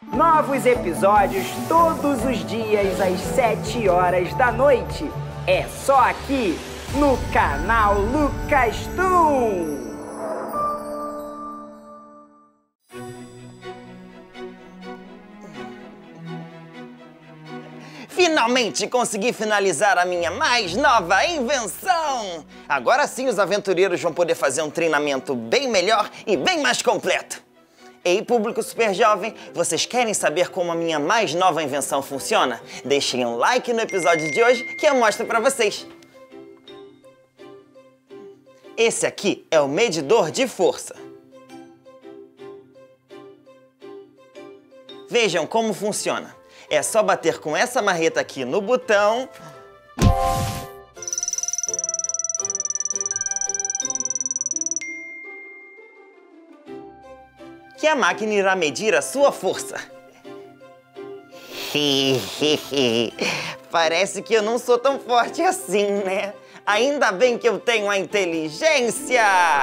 Novos episódios todos os dias às 7 horas da noite. É só aqui no canal Lucas Toon. Finalmente consegui finalizar a minha mais nova invenção! Agora sim os aventureiros vão poder fazer um treinamento bem melhor e bem mais completo. Ei, público super jovem, vocês querem saber como a minha mais nova invenção funciona? Deixem um like no episódio de hoje que eu mostro pra vocês. Esse aqui é o medidor de força. Vejam como funciona. É só bater com essa marreta aqui no botão. Que a máquina irá medir a sua força. Parece que eu não sou tão forte assim, né? Ainda bem que eu tenho a inteligência!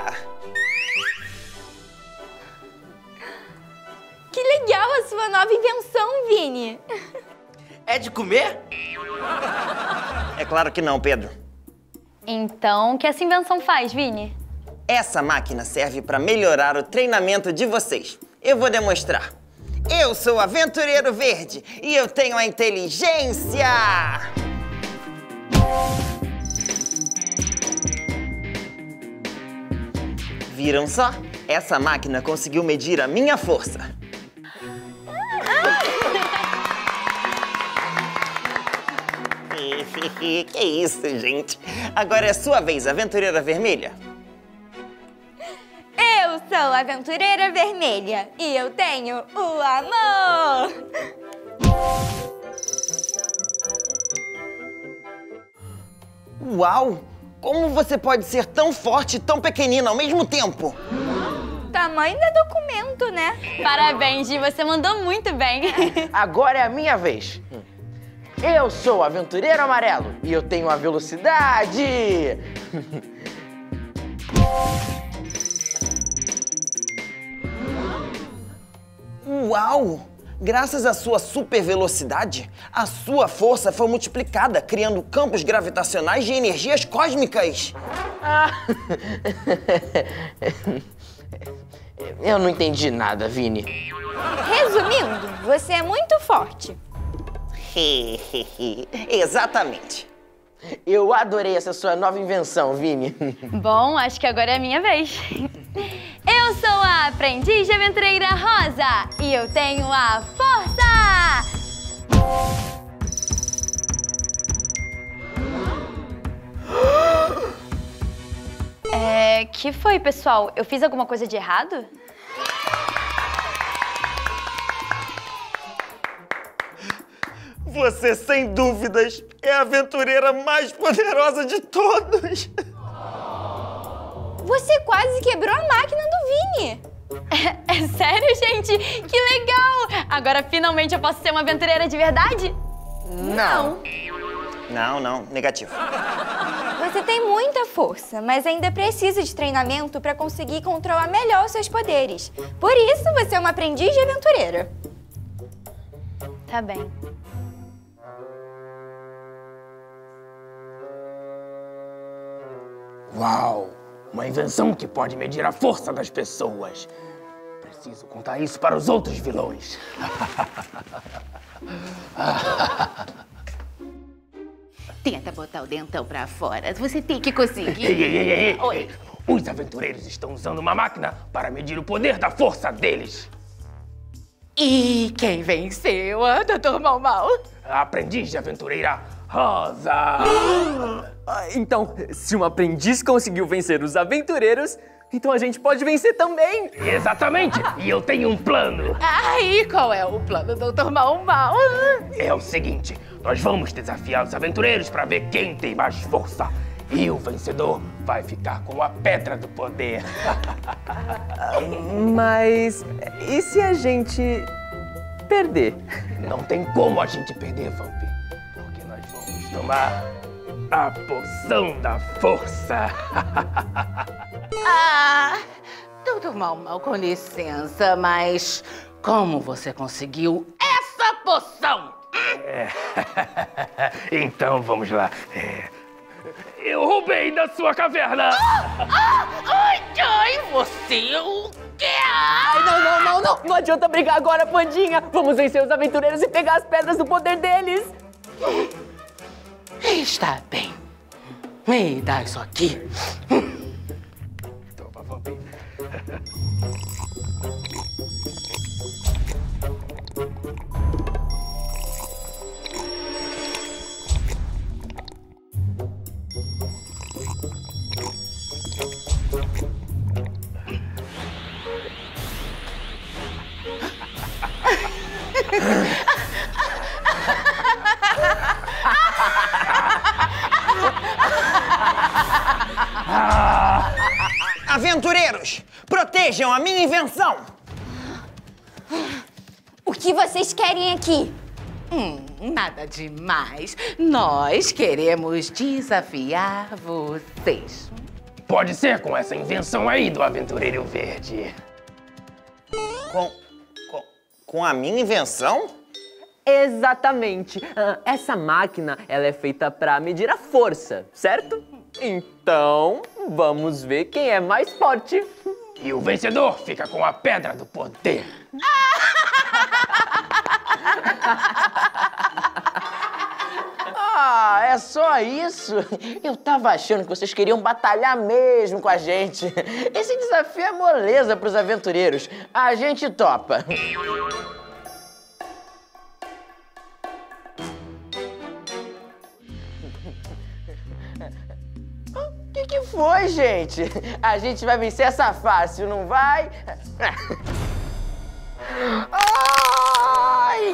Que legal a sua nova invenção, Vini! É de comer? É claro que não, Pedro. Então, o que essa invenção faz, Vini? Essa máquina serve para melhorar o treinamento de vocês. Eu vou demonstrar. Eu sou o Aventureiro Verde e eu tenho a inteligência! Viram só? Essa máquina conseguiu medir a minha força. Que isso, gente? Agora é sua vez, Aventureira Vermelha. Eu sou a Aventureira Vermelha e eu tenho o amor! Uau! Como você pode ser tão forte e tão pequenina ao mesmo tempo? Tamanho do documento, né? Parabéns, Gi, você mandou muito bem. Agora é a minha vez. Eu sou o Aventureiro Amarelo e eu tenho a velocidade! Uau! Graças à sua super velocidade, a sua força foi multiplicada, criando campos gravitacionais de energias cósmicas. Eu não entendi nada, Vini. Resumindo, você é muito forte. Exatamente. Eu adorei essa sua nova invenção, Vini. Bom, acho que agora é a minha vez. Eu sou a Aprendiz de Aventureira Rosa e eu tenho a força! Que foi, pessoal? Eu fiz alguma coisa de errado? Você, sem dúvidas, é a aventureira mais poderosa de todos. Você quase quebrou a máquina do Vini. É sério, gente? Que legal! Agora, finalmente, eu posso ser uma aventureira de verdade? Não. Não, negativo. Você tem muita força, mas ainda precisa de treinamento para conseguir controlar melhor os seus poderes. Por isso, você é uma aprendiz de aventureira. Tá bem. Uau! Uma invenção que pode medir a força das pessoas. Preciso contar isso para os outros vilões. Tenta botar o dentão pra fora. Você tem que conseguir. Ei. Oi. Os aventureiros estão usando uma máquina para medir o poder da força deles. E quem venceu, Dr. Mal? A aprendiz de aventureira Rosa. Então, se um aprendiz conseguiu vencer os aventureiros, então a gente pode vencer também. Exatamente. E eu tenho um plano. E qual é o plano, Dr. Mal? É o seguinte, nós vamos desafiar os aventureiros para ver quem tem mais força. E o vencedor vai ficar com a Pedra do Poder. Mas e se a gente perder? Não tem como a gente perder, Vamp. Porque nós vamos tomar a Poção da Força. Dr. Mal, com licença, mas Como você conseguiu essa poção? Então, vamos lá. Eu roubei da sua caverna! Ai, você o quê? Ai, não! Não adianta brigar agora, Pandinha! Vamos vencer os aventureiros e pegar as pedras do poder deles! Está bem. Me dá isso aqui. Toma, Vamp. Aventureiros, protejam a minha invenção! O que vocês querem aqui? Nada demais. Nós queremos desafiar vocês. Pode ser com essa invenção aí do Aventureiro Verde. Com a minha invenção? Exatamente. Essa máquina, ela é feita pra medir a força, certo? Então, vamos ver quem é mais forte. E o vencedor fica com a Pedra do Poder. Ah, é só isso? Eu tava achando que vocês queriam batalhar mesmo com a gente. Esse desafio é moleza pros aventureiros. A gente topa. O que foi, gente? A gente vai vencer essa fácil, não vai? Ai!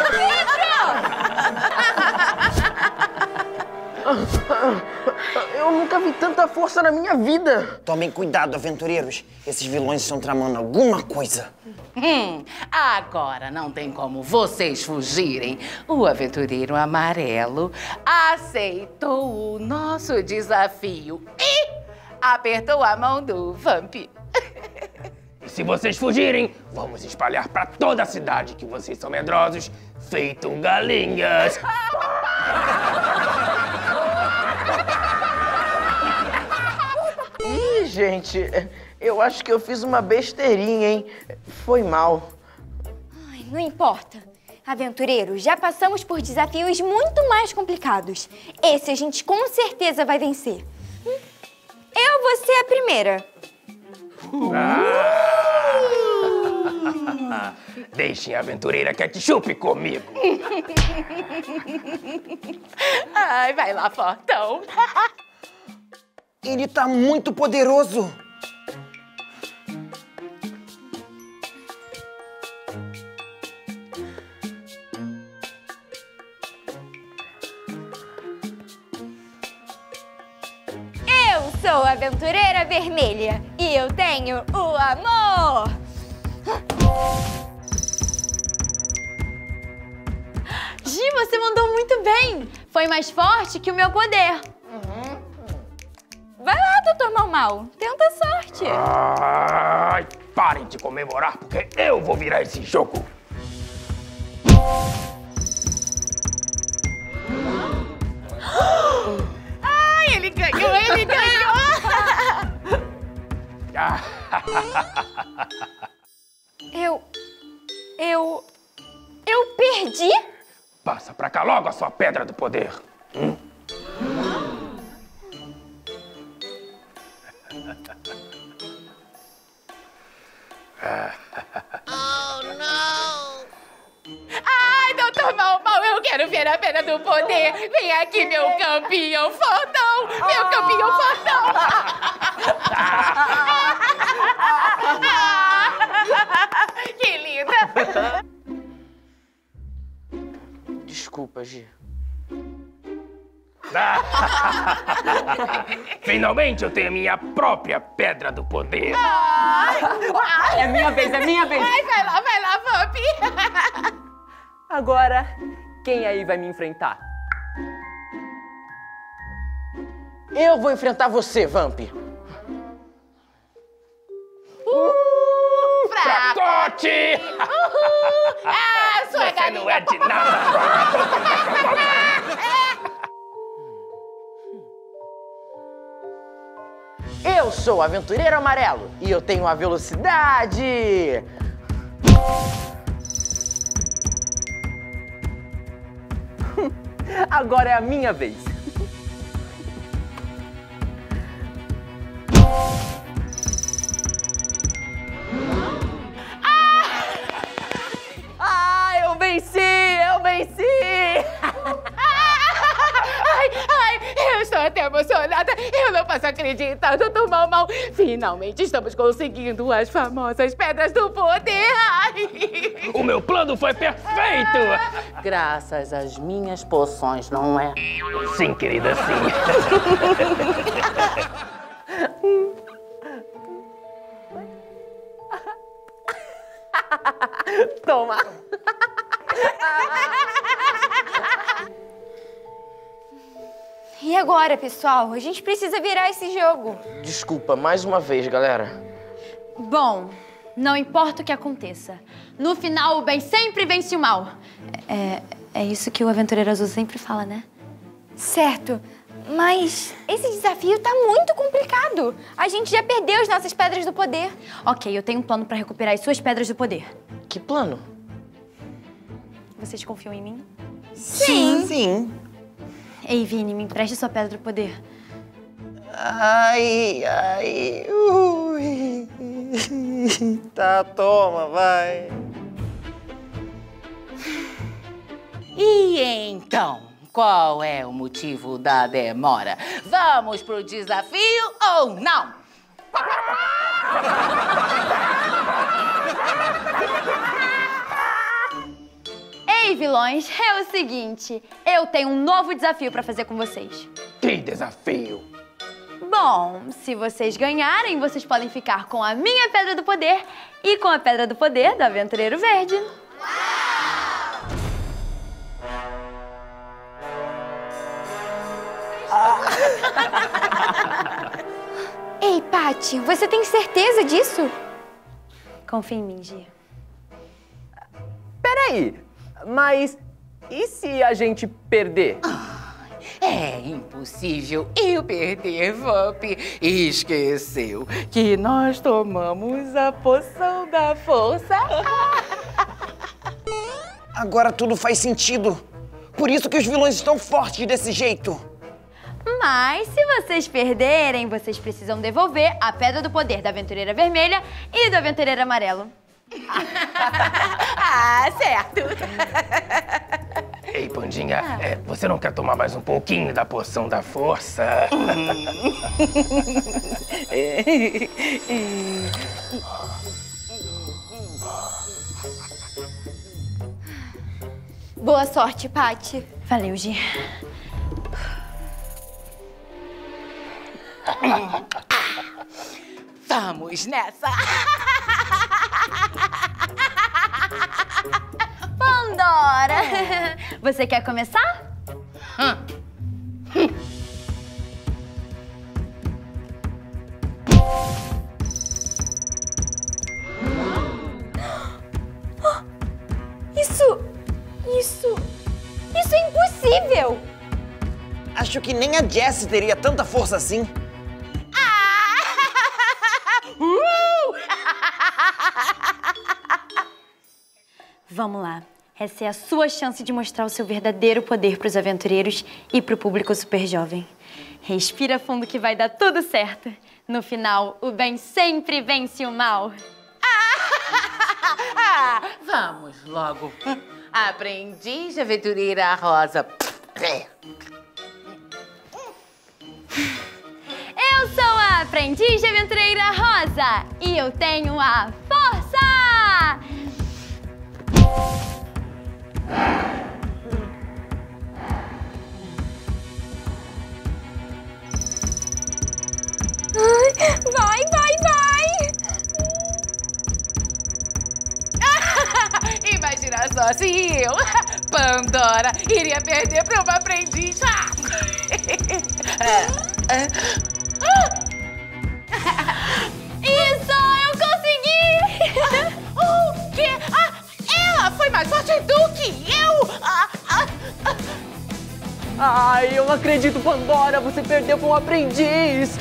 Eu nunca vi tanta força na minha vida. Tomem cuidado, aventureiros. Esses vilões estão tramando alguma coisa. Agora não tem como vocês fugirem. O aventureiro amarelo aceitou o nosso desafio e apertou a mão do Vamp. E se vocês fugirem, vamos espalhar pra toda a cidade que vocês são medrosos, feito galinhas. Ih, gente, eu acho que eu fiz uma besteirinha, hein? Foi mal. Ai, não importa. Aventureiros, já passamos por desafios muito mais complicados. Esse a gente com certeza vai vencer. Eu vou ser a primeira. Deixem a aventureira ketchup comigo. Ai, vai lá, fortão. Ele tá muito poderoso. Eu sou a aventureira vermelha e eu tenho o amor. Gi, você mandou muito bem. Foi mais forte que o meu poder. Vai lá, doutor Mal-Mal. Tenta a sorte. Ai, parem de comemorar, porque eu vou virar esse jogo. Ai, ele ganhou, ele ganhou. Eu perdi? Passa pra cá logo a sua Pedra do Poder. Ai, doutor Mal-Mal, eu quero ver a Pedra do Poder. Vem aqui, meu campeão fortão. Meu campeão fortão. Que linda. Desculpa, Gi. Finalmente eu tenho a minha própria Pedra do Poder. É minha vez, é minha vez. Ai, vai lá, Vamp. Agora, quem aí vai me enfrentar? Eu vou enfrentar você, Vamp. Fraco. Fracote! É de nada. Eu sou o Aventureiro Amarelo e eu tenho a velocidade. Agora é a minha vez. Eu venci! Eu venci! Ai, eu estou até emocionada. Eu não posso acreditar, Dr. Mal. Finalmente estamos conseguindo as famosas pedras do poder. Ai. O meu plano foi perfeito! Graças às minhas poções, não é? Sim, querida, sim. Toma! E agora, pessoal? A gente precisa virar esse jogo. Desculpa, mais uma vez, galera. Bom, não importa o que aconteça. No final, o bem sempre vence o mal. É isso que o Aventureiro Azul sempre fala, né? Certo, mas esse desafio tá muito complicado. A gente já perdeu as nossas pedras do poder. Ok, eu tenho um plano pra recuperar as suas pedras do poder. Que plano? Vocês confiam em mim? Sim. Ei, Vini, me empreste sua pedra do poder. Ai. Ui. Tá, toma, vai. E então, qual é o motivo da demora? Vamos pro desafio ou não? Ei, vilões, é o seguinte. Eu tenho um novo desafio pra fazer com vocês. Que desafio! Bom, se vocês ganharem, vocês podem ficar com a minha Pedra do Poder e com a Pedra do Poder do Aventureiro Verde. Ei, Paty, você tem certeza disso? Confia em mim, Gia. Peraí, mas e se a gente perder? É impossível eu perder, Vamp. Esqueceu que nós tomamos a poção da força? Agora tudo faz sentido. Por isso que os vilões estão fortes desse jeito. Mas se vocês perderem, vocês precisam devolver a Pedra do Poder da Aventureira Vermelha e do Aventureiro Amarelo. Certo. Ei, Pandinha, você não quer tomar mais um pouquinho da poção da força? Boa sorte, Paty. Valeu, Gia. Vamos nessa. Pandora! Você quer começar? Isso é impossível! Acho que nem a Jessie teria tanta força assim. Vamos lá. Essa é a sua chance de mostrar o seu verdadeiro poder para os aventureiros e para o público super jovem. Respira fundo que vai dar tudo certo. No final, o bem sempre vence o mal. Vamos logo. Aprendiz Aventureira Rosa. Eu sou a Aprendiz de Aventureira Rosa e eu tenho a força! Vai! Imagina só se eu, Pandora, iria perder para uma aprendiz. Isso! Eu consegui! O quê? Ela foi mais forte do que eu! Ai, eu não acredito, Pandora! Você perdeu com um aprendiz!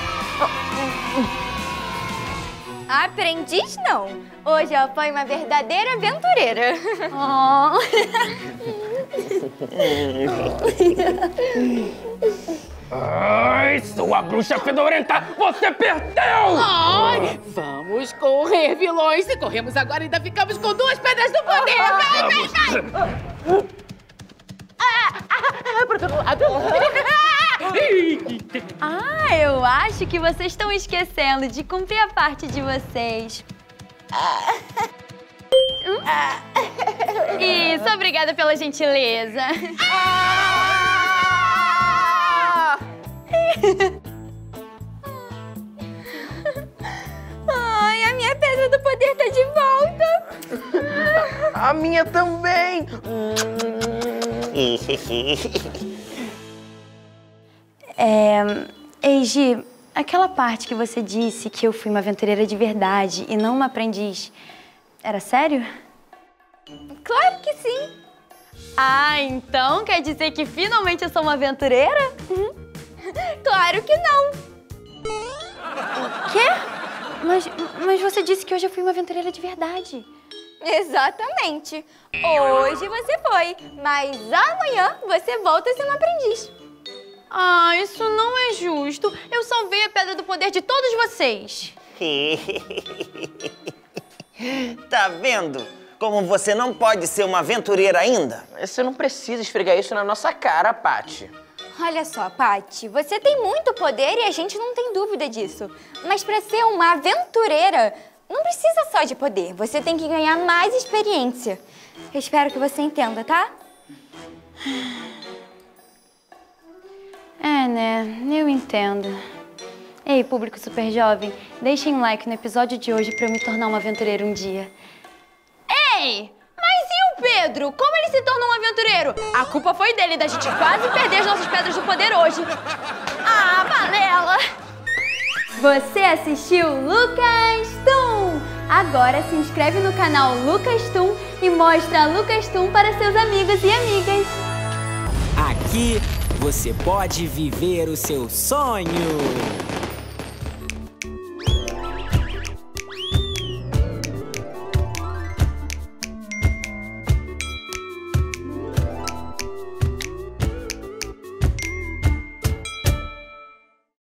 Aprendiz não. Hoje eu apoio uma verdadeira aventureira. Ai, sua bruxa fedorenta! Você perdeu! Ai, vamos correr, vilões! Se corremos agora, ainda ficamos com 2 pedras do poder! Vai! Ah, eu acho que vocês estão esquecendo de cumprir a parte de vocês. Isso, obrigada pela gentileza. Ai, a minha pedra do poder tá de volta. A minha também! Eiji, aquela parte que você disse que eu fui uma aventureira de verdade e não uma aprendiz, era sério? Claro que sim. Ah, então quer dizer que finalmente eu sou uma aventureira? Claro que não. Quê? Mas você disse que hoje eu fui uma aventureira de verdade. Exatamente. Hoje você foi, mas amanhã você volta a ser um aprendiz. Ah, isso não é justo. Eu salvei a Pedra do Poder de todos vocês. Tá vendo como você não pode ser uma aventureira ainda? Você não precisa esfregar isso na nossa cara, Paty. Olha só, Paty, você tem muito poder e a gente não tem dúvida disso. Mas para ser uma aventureira, não precisa só de poder. Você tem que ganhar mais experiência. Eu espero que você entenda, tá? É, né? Eu entendo. Ei, público super jovem, deixem um like no episódio de hoje pra eu me tornar uma aventureira um dia. Ei! Mas e o Pedro? Como ele se tornou um aventureiro? A culpa foi dele, da gente quase perder as nossas pedras do poder hoje. Ah, Vanella! Você assistiu Lucas Toon? Agora se inscreve no canal Lucas Toon e mostra Lucas Toon para seus amigos e amigas. Aqui você pode viver o seu sonho.